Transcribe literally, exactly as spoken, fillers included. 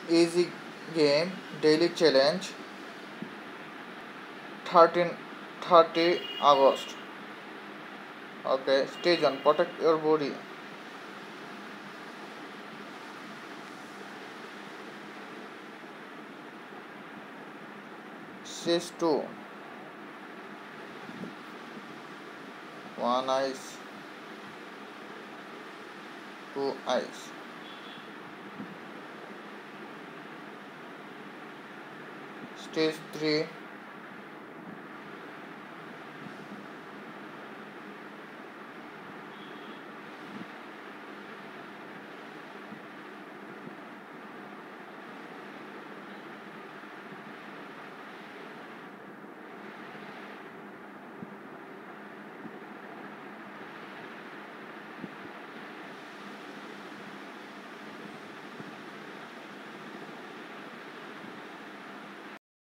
Easy game, daily challenge, thirteen, thirty August. Okay, stage one, protect your body. Stage two, one eyes, two eyes. Stage three,